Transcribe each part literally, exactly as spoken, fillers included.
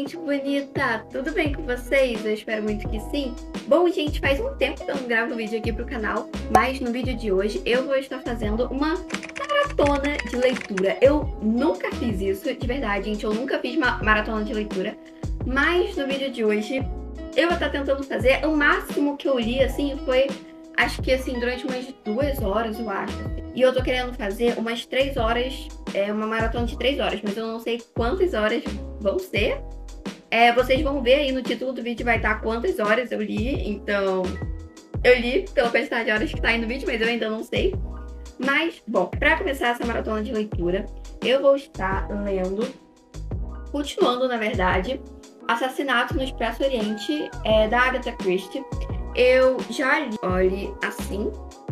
gente bonita! Tudo bem com vocês? Eu espero muito que sim. Bom, gente, faz um tempo que eu não gravo vídeo aqui pro canal, mas no vídeo de hoje eu vou estar fazendo uma maratona de leitura. Eu nunca fiz isso, de verdade, gente, eu nunca fiz uma maratona de leitura, mas no vídeo de hoje eu vou estar tentando fazer. O máximo que eu li, assim, foi, acho que, assim, durante umas duas horas, eu acho. E eu tô querendo fazer umas três horas, é, uma maratona de três horas, mas eu não sei quantas horas vão ser. É, vocês vão ver aí no título do vídeo, vai estar quantas horas eu li, então... Eu li pela quantidade de horas que tá aí no vídeo, mas eu ainda não sei. Mas, bom, pra começar essa maratona de leitura, eu vou estar lendo, continuando, na verdade, Assassinato no Expresso Oriente, é, da Agatha Christie. Eu já li, olhe, assim...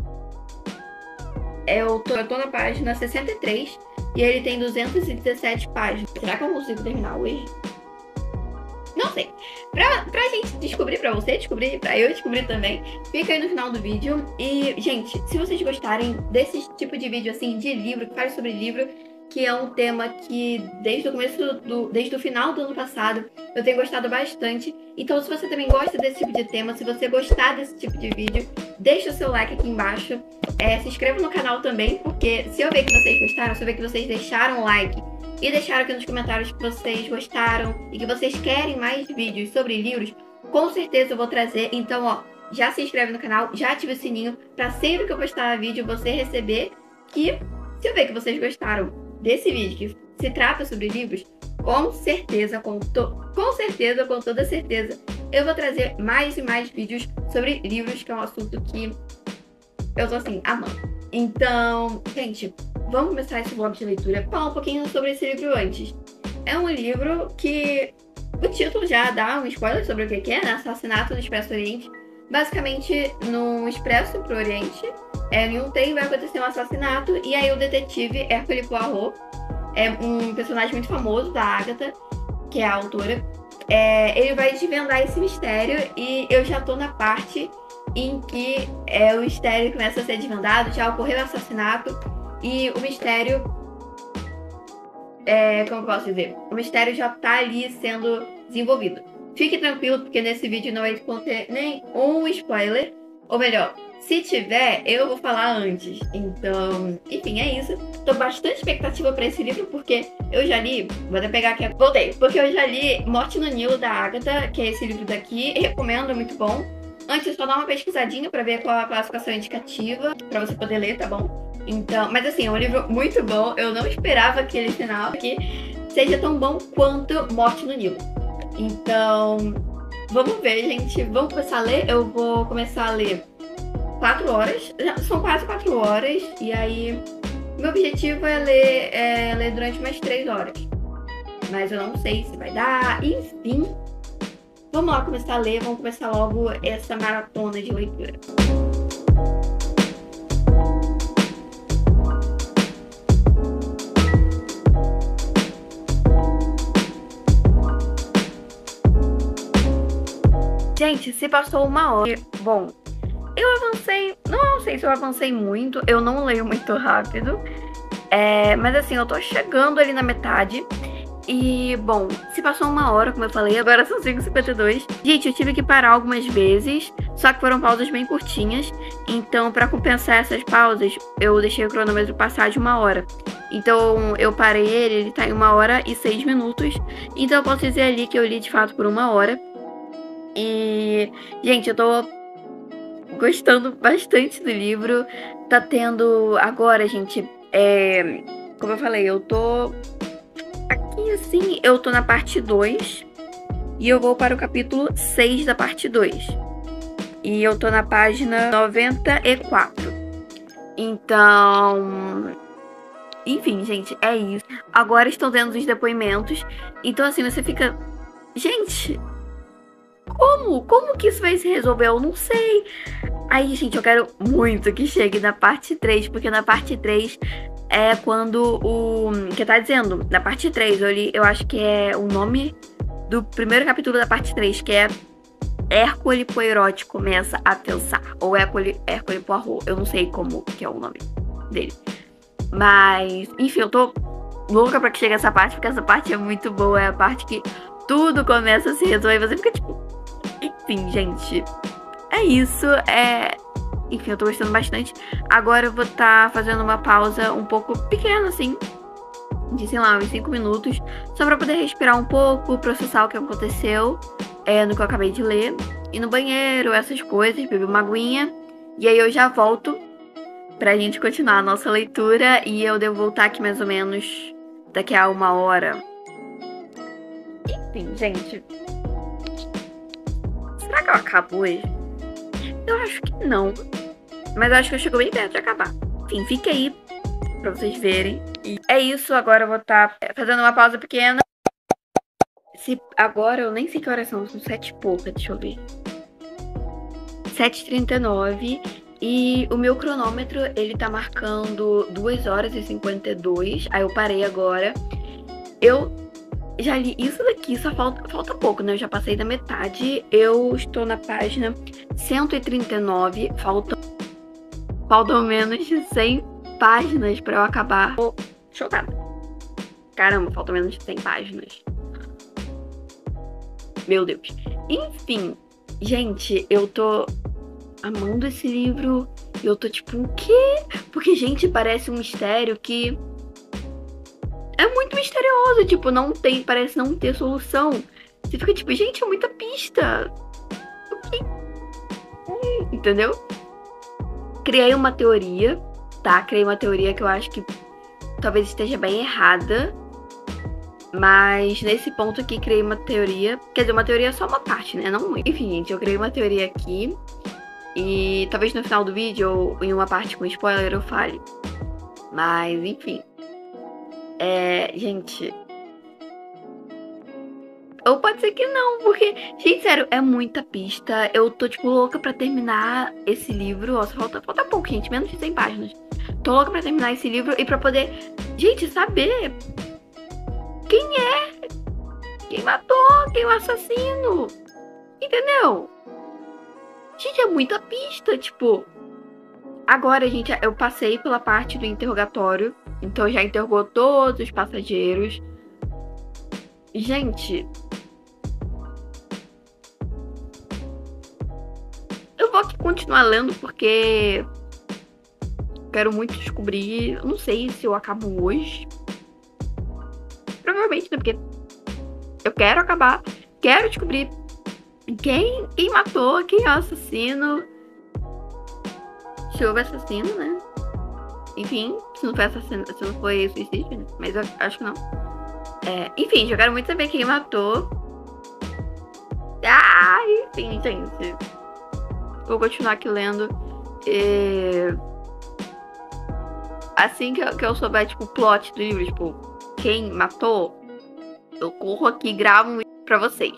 Eu tô, eu tô na página sessenta e três e ele tem duzentas e dezessete páginas. Será que eu consigo terminar hoje? Não sei. Pra, pra gente descobrir, pra você descobrir, pra eu descobrir também, fica aí no final do vídeo. E, gente, se vocês gostarem desse tipo de vídeo, assim, de livro, que fale sobre livro, que é um tema que desde o começo, do, desde o final do ano passado, eu tenho gostado bastante. Então, se você também gosta desse tipo de tema, se você gostar desse tipo de vídeo, deixa o seu like aqui embaixo. É, se inscreva no canal também, porque se eu ver que vocês gostaram, se eu ver que vocês deixaram o like e deixaram aqui nos comentários que vocês gostaram e que vocês querem mais vídeos sobre livros, com certeza eu vou trazer. Então, ó, já se inscreve no canal, já ativa o sininho pra sempre que eu postar vídeo você receber. Que se eu ver que vocês gostaram desse vídeo que se trata sobre livros, com certeza, com, to com certeza, com toda certeza, eu vou trazer mais e mais vídeos sobre livros, que é um assunto que eu tô assim, amando. Então, gente, vamos começar esse vlog de leitura. Falar um pouquinho sobre esse livro antes. É um livro que o título já dá um spoiler sobre o que é, né? Assassinato no Expresso Oriente. Basicamente, no Expresso pro Oriente, é, em um trem vai acontecer um assassinato, e aí o detetive Hercule Poirot, é um personagem muito famoso da Agatha, que é a autora, é, ele vai desvendar esse mistério, e eu já tô na parte em que é, o mistério começa a ser desvendado, já ocorreu o assassinato, e o mistério, é, como eu posso dizer, o mistério já tá ali sendo desenvolvido. Fique tranquilo, porque nesse vídeo não vai conter nenhum spoiler, ou melhor, se tiver, eu vou falar antes. Então, enfim, é isso. Tô bastante expectativa pra esse livro, porque eu já li... Vou até pegar aqui... Voltei. Porque eu já li Morte no Nilo, da Agatha, que é esse livro daqui. Recomendo, é muito bom. Antes, só dá uma pesquisadinha pra ver qual a classificação indicativa, pra você poder ler, tá bom? Então, mas assim, é um livro muito bom. Eu não esperava aquele final aqui seja tão bom quanto Morte no Nilo. Então, vamos ver, gente. Vamos começar a ler. Eu vou começar a ler quatro horas. Já são quase quatro horas. E aí, meu objetivo é ler, é ler durante umas três horas. Mas eu não sei se vai dar. Enfim, vamos lá começar a ler. Vamos começar logo essa maratona de leitura. Gente, se passou uma hora. Bom, eu avancei, não sei se eu avancei muito, eu não leio muito rápido, é, mas assim, eu tô chegando ali na metade. E, bom, se passou uma hora, como eu falei, agora são cinco e cinquenta e dois. Gente, eu tive que parar algumas vezes, só que foram pausas bem curtinhas. Então, pra compensar essas pausas, eu deixei o cronômetro passar de uma hora. Então, eu parei ele, ele tá em uma hora e seis minutos. Então, eu posso dizer ali que eu li de fato por uma hora. E, gente, eu tô gostando bastante do livro. Tá tendo agora, gente, é, como eu falei, eu tô aqui assim, eu tô na parte dois e eu vou para o capítulo seis da parte dois. E eu tô na página noventa e quatro. Então, enfim, gente, é isso. Agora estão tendo os depoimentos. Então, assim, você fica... Gente... Como? Como que isso vai se resolver? Eu não sei. Aí, gente, eu quero muito que chegue na parte três, porque na parte três é quando o... que tá dizendo? Na parte três, eu, li, eu acho que é o nome do primeiro capítulo da parte três, que é Hercule Poirot começa a pensar. Ou Hercule, Hercule Poirot, eu não sei como que é o nome dele. Mas, enfim, eu tô louca pra que chegue essa parte, porque essa parte é muito boa. É a parte que tudo começa a se resolver. Você fica tipo... Enfim, gente. É isso. É... Enfim, eu tô gostando bastante. Agora eu vou estar tá fazendo uma pausa um pouco pequena, assim. De, sei lá, uns cinco minutos. Só pra poder respirar um pouco, processar o que aconteceu. É, no que eu acabei de ler. Ir no banheiro, essas coisas. Beber uma aguinha. E aí eu já volto pra gente continuar a nossa leitura. E eu devo voltar aqui mais ou menos daqui a uma hora. Enfim, gente. Será que eu acabo hoje? Eu acho que não. Mas eu acho que eu chego bem perto de acabar. Enfim, fique aí pra vocês verem. E é isso, agora eu vou estar tá fazendo uma pausa pequena. Se agora eu nem sei que horas são, são sete e pouca, deixa eu ver. sete e trinta e nove. E o meu cronômetro, ele tá marcando duas horas e cinquenta e dois. Aí eu parei agora. Eu já li isso daqui, só falta, falta pouco, né? Eu já passei da metade. Eu estou na página cento e trinta e nove. Faltam, faltam menos de cem páginas pra eu acabar. Tô chocada. Caramba, faltam menos de cem páginas. Meu Deus. Enfim, gente, eu tô amando esse livro. Eu tô tipo, o quê? Porque, gente, parece um mistério que... é muito misterioso, tipo, não tem, parece não ter solução. Você fica tipo, gente, é muita pista. Entendeu? Criei uma teoria, tá? Criei uma teoria que eu acho que talvez esteja bem errada. Mas nesse ponto aqui, criei uma teoria. Quer dizer, uma teoria é só uma parte, né? Não, enfim, gente, eu criei uma teoria aqui. E talvez no final do vídeo, ou em uma parte com spoiler, eu fale. Mas, enfim. É, gente. Ou pode ser que não, porque, gente, sério, é muita pista. Eu tô, tipo, louca pra terminar esse livro. Ó, só falta, falta pouco, gente, menos de cem páginas. Tô louca pra terminar esse livro e pra poder, gente, saber quem é, quem matou, quem é o assassino. Entendeu? Gente, é muita pista, tipo. Agora, gente, eu passei pela parte do interrogatório. Então já interrogou todos os passageiros. Gente, eu vou aqui continuar lendo porque quero muito descobrir. Eu não sei se eu acabo hoje. Provavelmente, né? Porque eu quero acabar. Quero descobrir quem, quem matou, quem é o assassino. Se houve assassino, né? Enfim, se não foi assassino, se não foi suicídio, né? Mas eu acho que não. É, enfim, eu quero muito saber quem matou. Ah, enfim, gente. Vou continuar aqui lendo. E... assim que eu, que eu souber, tipo, o plot do livro, tipo, quem matou, eu corro aqui e gravo um vídeo pra vocês.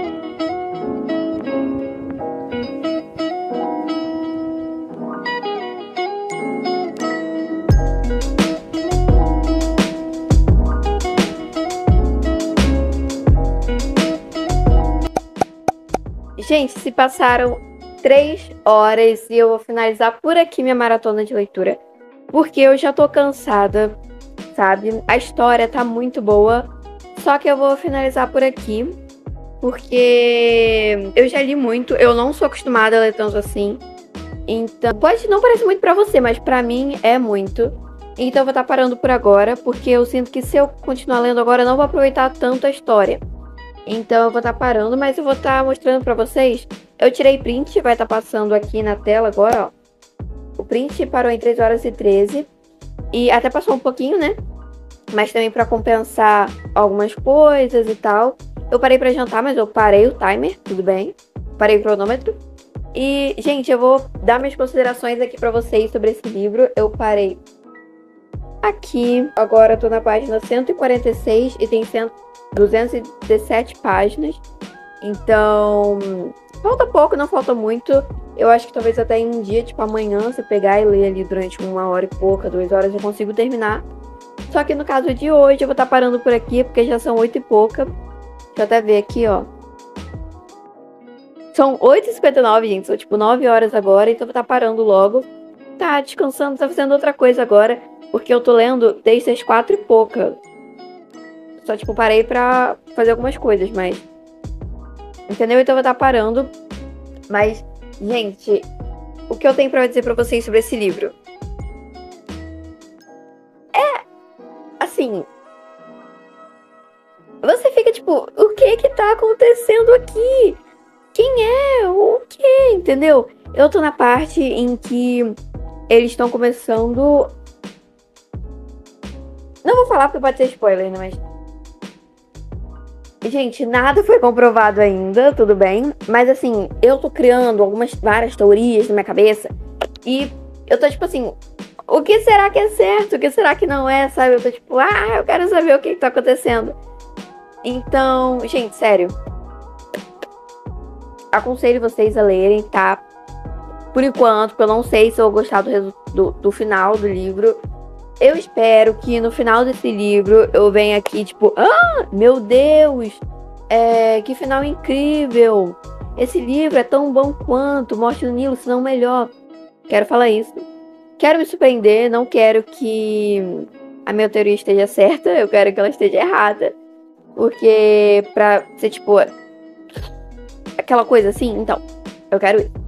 Gente, se passaram três horas e eu vou finalizar por aqui minha maratona de leitura. Porque eu já tô cansada, sabe? A história tá muito boa. Só que eu vou finalizar por aqui. Porque eu já li muito. Eu não sou acostumada a ler tanto assim. Então, pode não parecer muito pra você, mas pra mim é muito. Então eu vou estar parando por agora. Porque eu sinto que se eu continuar lendo agora, eu não vou aproveitar tanto a história. Então eu vou estar parando, mas eu vou estar mostrando pra vocês. Eu tirei print, vai estar passando aqui na tela agora, ó. O print parou em três horas e treze. E até passou um pouquinho, né? Mas também pra compensar algumas coisas e tal. Eu parei pra jantar, mas eu parei o timer, tudo bem. Parei o cronômetro. E, gente, eu vou dar minhas considerações aqui pra vocês sobre esse livro. Eu parei aqui. Agora eu tô na página cento e quarenta e seis e tem duzentas e dezessete páginas. Então, falta pouco, não falta muito. Eu acho que talvez até em um dia, tipo amanhã, você pegar e ler ali durante uma hora e pouca, duas horas, eu consigo terminar. Só que no caso de hoje, eu vou estar parando por aqui, porque já são oito e pouca. Deixa eu até ver aqui, ó. São oito e cinquenta e nove, gente. São tipo nove horas agora, então eu vou estar parando logo. Tá descansando, tá fazendo outra coisa agora, porque eu tô lendo desde as quatro e pouca. Só, tipo, parei pra fazer algumas coisas, mas... Entendeu? Então eu vou estar parando. Mas, gente, o que eu tenho pra dizer pra vocês sobre esse livro? É, assim... Você fica, tipo, o que que tá acontecendo aqui? Quem é? O que? Entendeu? Eu tô na parte em que eles estão começando... Não vou falar porque pode ser spoiler, né? Mas... Gente, nada foi comprovado ainda, tudo bem. Mas assim, eu tô criando algumas, várias teorias na minha cabeça. E eu tô tipo assim, o que será que é certo? O que será que não é, sabe? Eu tô tipo, ah, eu quero saber o que, que tá acontecendo. Então, gente, sério. Aconselho vocês a lerem, tá? Por enquanto, porque eu não sei se eu vou gostar do, do, do final do livro. Eu espero que no final desse livro eu venha aqui, tipo, ah, meu Deus, é, que final incrível. Esse livro é tão bom quanto Morte no Nilo, se não melhor. Quero falar isso. Quero me surpreender, não quero que a minha teoria esteja certa, eu quero que ela esteja errada. Porque pra ser, tipo, aquela coisa assim, então, eu quero isso.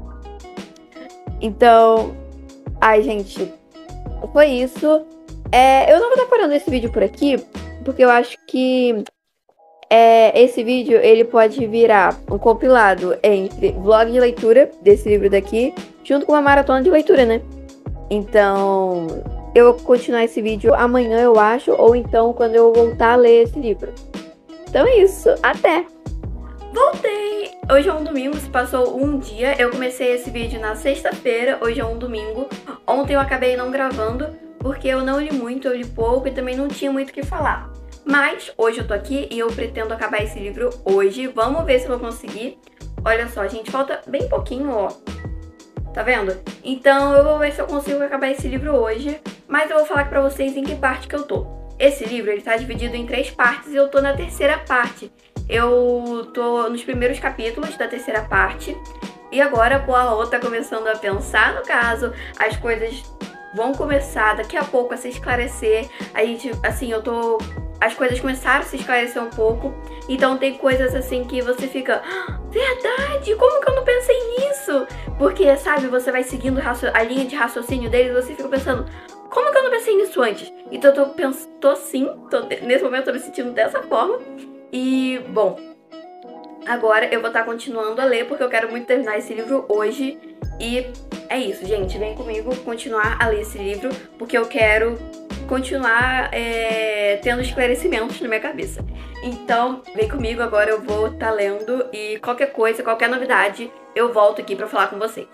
Então, ai, gente, foi isso. É, eu não vou estar parando esse vídeo por aqui, porque eu acho que é, esse vídeo ele pode virar um compilado entre vlog de leitura desse livro daqui, junto com uma maratona de leitura, né? Então, eu vou continuar esse vídeo amanhã, eu acho, ou então quando eu voltar a ler esse livro. Então é isso, até! Voltei! Hoje é um domingo, se passou um dia. Eu comecei esse vídeo na sexta-feira, hoje é um domingo. Ontem eu acabei não gravando, porque eu não li muito, eu li pouco e também não tinha muito o que falar. Mas hoje eu tô aqui e eu pretendo acabar esse livro hoje. Vamos ver se eu vou conseguir. Olha só, gente, falta bem pouquinho, ó. Tá vendo? Então eu vou ver se eu consigo acabar esse livro hoje. Mas eu vou falar pra vocês em que parte que eu tô. Esse livro, ele tá dividido em três partes e eu tô na terceira parte. Eu tô nos primeiros capítulos da terceira parte. E agora a Poirot tá começando a pensar no caso. As coisas vão começar daqui a pouco a se esclarecer. A gente, assim, eu tô... As coisas começaram a se esclarecer um pouco. Então tem coisas assim que você fica... Ah, verdade, como que eu não pensei nisso? Porque, sabe, você vai seguindo a linha de raciocínio deles e você fica pensando... Como que eu não pensei nisso antes? Então eu tô, pens... tô sim, tô... nesse momento eu tô me sentindo dessa forma. E, bom, agora eu vou estar continuando a ler porque eu quero muito terminar esse livro hoje. E é isso, gente, vem comigo continuar a ler esse livro porque eu quero continuar é, tendo esclarecimentos na minha cabeça. Então, vem comigo, agora eu vou estar lendo e qualquer coisa, qualquer novidade, eu volto aqui pra falar com vocês.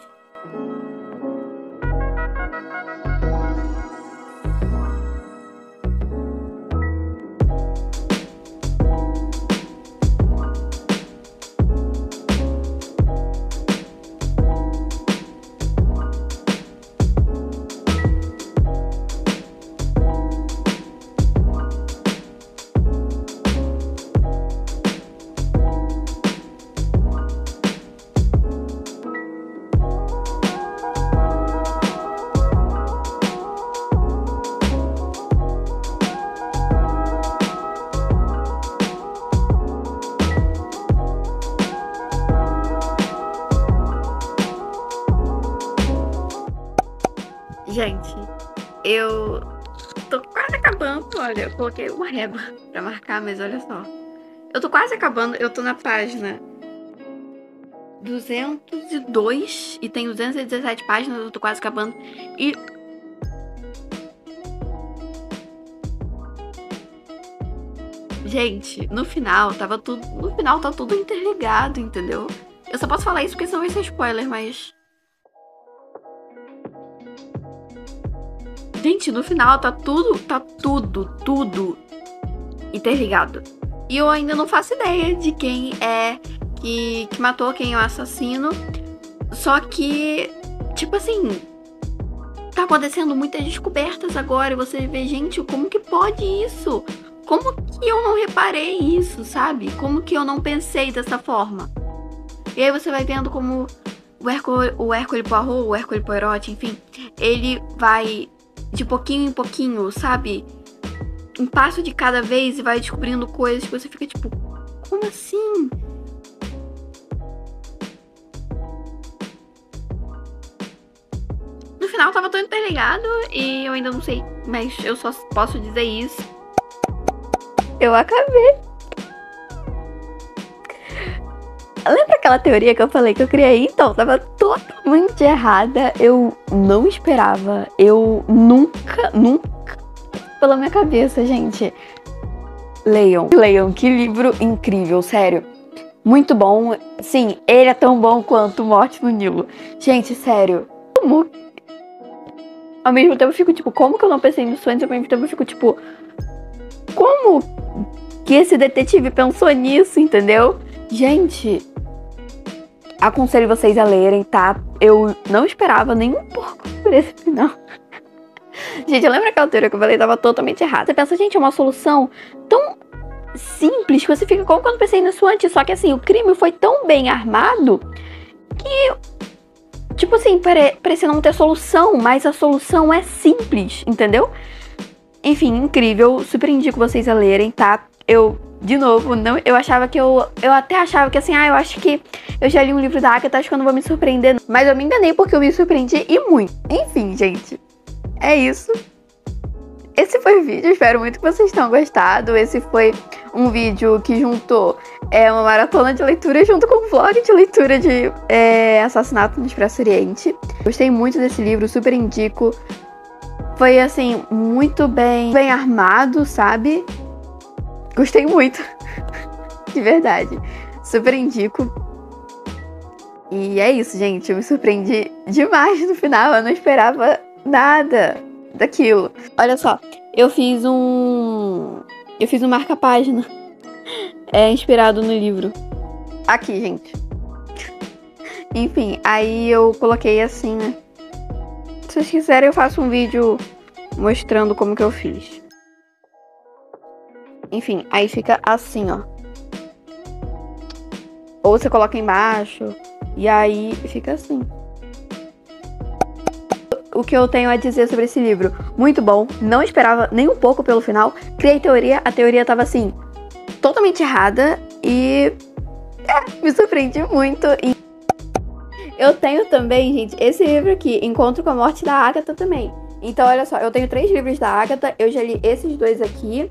Gente, eu tô quase acabando. Olha, eu coloquei uma régua pra marcar, mas olha só. Eu tô quase acabando, eu tô na página duzentos e dois e tem duzentas e dezessete páginas, eu tô quase acabando. E... Gente, no final tava tudo... No final tá tudo interligado, entendeu? Eu só posso falar isso porque senão vai ser spoiler, mas... Gente, no final tá tudo, tá tudo, tudo interligado. E eu ainda não faço ideia de quem é que, que matou, quem é o assassino. Só que, tipo assim, tá acontecendo muitas descobertas agora. E você vê, gente, como que pode isso? Como que eu não reparei isso, sabe? Como que eu não pensei dessa forma? E aí você vai vendo como o Hercule, o Hercule Poirot, o Hercule Poirot, enfim, ele vai... de pouquinho em pouquinho, sabe? um passo de cada vez e vai descobrindo coisas que você fica tipo, como assim? No final tava tudo interligado e eu ainda não sei, mas eu só posso dizer isso. Eu acabei. Lembra aquela teoria que eu falei que eu criei? Então, tava totalmente errada. Eu não esperava. Eu nunca, nunca pela minha cabeça, gente. Leiam. Leiam, que livro incrível, sério. Muito bom. Sim, ele é tão bom quanto Morte no Nilo. Gente, sério. Como? Ao mesmo tempo eu fico tipo, como que eu não pensei nisso antes? Ao mesmo tempo eu fico tipo, como que esse detetive pensou nisso, entendeu? Gente, aconselho vocês a lerem, tá? Eu não esperava nem um pouco por esse final. Gente, eu lembro aquela teoria que eu falei, tava totalmente errada. Você pensa, gente, é uma solução tão simples que você fica, como que eu não pensei nisso antes? Só que assim, o crime foi tão bem armado que, tipo assim, pare parecia não ter solução, mas a solução é simples, entendeu? Enfim, incrível, super indico vocês a lerem, tá? Eu, de novo, não, eu achava que eu, eu até achava que assim, ah, eu acho que eu já li um livro da Agatha, acho que eu não vou me surpreender, mas eu me enganei porque eu me surpreendi e muito. Enfim, gente, é isso. Esse foi o vídeo, espero muito que vocês tenham gostado. Esse foi um vídeo que juntou é, uma maratona de leitura junto com um vlog de leitura de é, Assassinato no Expresso Oriente. Gostei muito desse livro, super indico. Foi, assim, muito bem, bem armado, sabe? Gostei muito, de verdade. Super indico. E é isso, gente. Eu me surpreendi demais no final. Eu não esperava nada daquilo. Olha só, eu fiz um... Eu fiz um marca-página. É inspirado no livro. Aqui, gente. Enfim, aí eu coloquei assim, né? Se vocês quiserem, eu faço um vídeo mostrando como que eu fiz. Enfim, aí fica assim, ó. Ou você coloca embaixo, e aí fica assim. O que eu tenho a dizer sobre esse livro? Muito bom, não esperava nem um pouco pelo final. Criei teoria, a teoria tava assim, totalmente errada, e é, me surpreendi muito. E eu tenho também, gente, esse livro aqui, Encontro com a Morte da Agatha também. Então, olha só, eu tenho três livros da Agatha, eu já li esses dois aqui.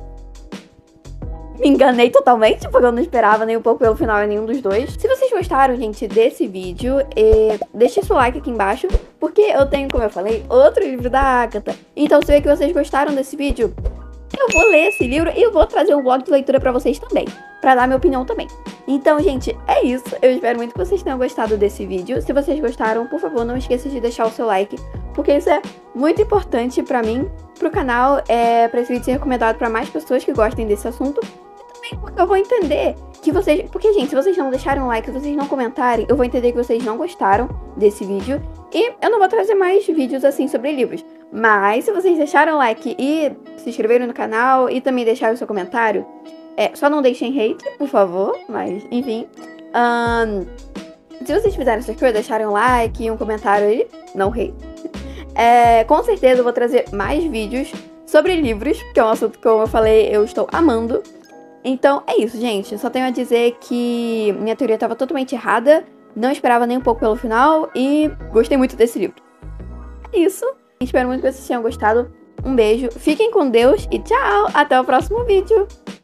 Me enganei totalmente, porque eu não esperava nem um pouco pelo final em nenhum dos dois. Se vocês gostaram, gente, desse vídeo, eh, deixe seu like aqui embaixo, porque eu tenho, como eu falei, outro livro da Agatha. Então, se vê que vocês gostaram desse vídeo, eu vou ler esse livro e eu vou trazer um blog de leitura pra vocês também, pra dar minha opinião também. Então, gente, é isso. Eu espero muito que vocês tenham gostado desse vídeo. Se vocês gostaram, por favor, não esqueça de deixar o seu like, porque isso é muito importante pra mim, pro canal, é, pra esse vídeo ser recomendado pra mais pessoas que gostem desse assunto. E também porque eu vou entender que vocês... Porque, gente, se vocês não deixarem um like, se vocês não comentarem, eu vou entender que vocês não gostaram desse vídeo. E eu não vou trazer mais vídeos assim sobre livros. Mas se vocês deixaram o like e se inscreveram no canal e também deixaram o seu comentário, é, só não deixem hate, por favor. Mas, enfim. Um, se vocês fizerem essas coisas, deixarem um like e um comentário aí, não hate. É, com certeza eu vou trazer mais vídeos sobre livros, que é um assunto que, como eu falei, eu estou amando. Então é isso, gente. Só tenho a dizer que minha teoria estava totalmente errada. Não esperava nem um pouco pelo final e gostei muito desse livro. É isso. Espero muito que vocês tenham gostado. Um beijo, fiquem com Deus e tchau! Até o próximo vídeo!